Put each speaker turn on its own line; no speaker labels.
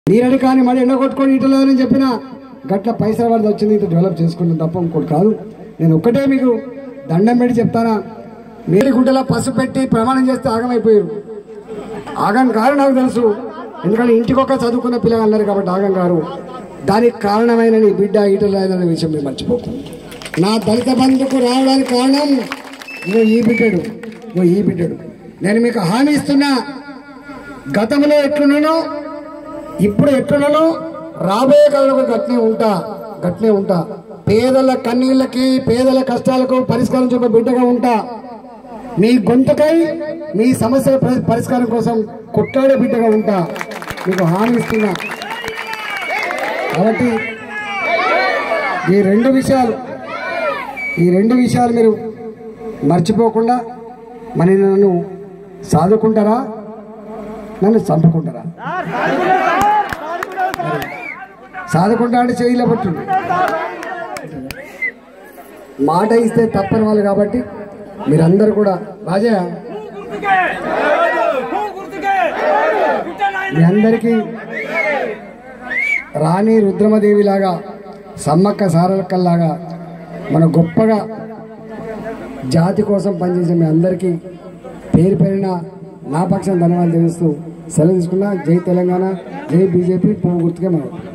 నీరడి కానీ మళ్ళీ ఎండగొట్టుకొని ఇటలేదని చెప్పిన గట్ల పైసల వరద వచ్చింది, ఇంత డెవలప్ చేసుకుంటాం తప్ప ఇంకోటి కాదు. నేను ఒక్కటే మీకు దండం పెట్టి చెప్తానా, మేడి గుడ్డలా పసుపు పెట్టి ప్రమాణం చేస్తే ఆగమైపోయారు. ఆగం గారు నాకు తెలుసు, ఎందుకంటే ఇంటికొక చదువుకున్న పిల్లలు అన్నారు కాబట్టి ఆగం గారు. దానికి కారణమైన నీ బిడ్డ ఈటలైన విషయం మీరు మర్చిపోకు. నా దళిత బంధుకు రావడానికి కారణం ఇగో ఈ బిడ్డడు. నేను మీకు హామీ ఇస్తున్నా, గతంలో ఎట్లున్నానో ఇప్పుడు ఎట్లున్నానో రాబోయే కాలంలో గట్నే ఉంటా. పేదల కన్నీళ్ళకి పేదల కష్టాలకు పరిష్కారం చూపే బిడ్డగా ఉంటా. మీ గొంతుకై మీ సమస్యల పరిష్కారం కోసం కొట్లాడే బిడ్డగా ఉంటా, మీకు హామీ ఇస్తున్నా. కాబట్టి ఈ రెండు విషయాలు మీరు మర్చిపోకుండా మరి నన్ను సాదుకుంటారా, నన్ను చంపుకుంటారా? సాదుకుంటా అంటే చేయలే పట్టుండు, మాట ఇస్తే తప్పని వాళ్ళు కాబట్టి మీరందరూ కూడా రాజా మీ అందరికీ రాణి రుద్రమదేవి లాగా సమ్మక్క సారలక్కల్లాగా మన గొప్పగా జాతి కోసం పనిచేసే మీ అందరికీ పేరు పేరిన నా పక్షం ధన్యవాదాలు తెలుస్తూ సెలవు తీసుకున్నా. జై తెలంగాణ, జై బీజేపీ, పువ్వు గుర్తుకే మనం.